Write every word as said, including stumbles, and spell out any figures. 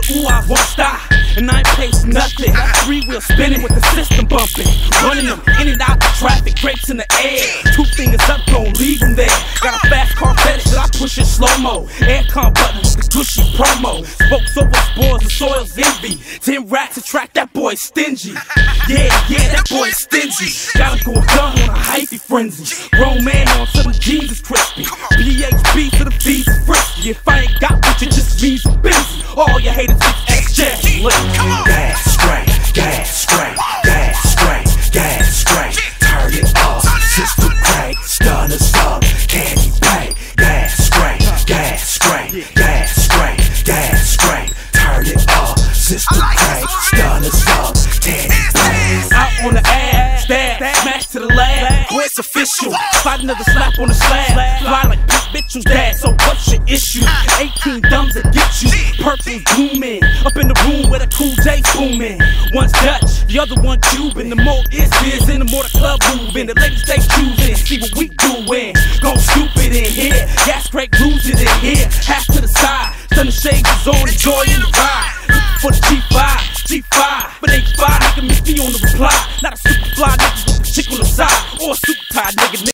ooh, I won't stop. And I ain't pacing nothing. Three wheels spinning with the system bumping. Running them in and out the traffic, grapes in the air. Two fingers up, gon' leave them there. Got a fast car fetish that I push in slow-mo. Aircon button with the gushy promo. Spokes over spores and soils envy. Ten racks attract that boy stingy. Yeah, yeah, that boy stingy. Gotta go dumb on a hyphy frenzy. Grown man on some jeans is crispy. B H B to the fees is frisky. If I ain't got what you just means I'm busy. All your haters is X J. Gas straight, gas straight, gas straight, gas straight. Turn it up, system crank, stun us up, candy paint. Gas straight, gas straight, gas straight, gas straight. Turn it up, system crank, stun us up, candy paint. Out on the ass, stab, smash to the lab. Boy, it's official. Fight another slap on the slab. Fly like Pete Mitchell's dad, so what's your issue? eighteen dumbs that get you. Purple blooming. Up in the room where the cool J booming. One's Dutch, the other one Cuban. The more is biz and the more the club moving. The ladies they choosing, see what we doing. Go stupid in here, gas crank lose it in here. Half to the side, sun the shades is on, enjoying the ride. Looking for the G five, G five, but ain't five. Nigga miss me on the reply. Not a super fly nigga with a chick on the side, or a super tired nigga.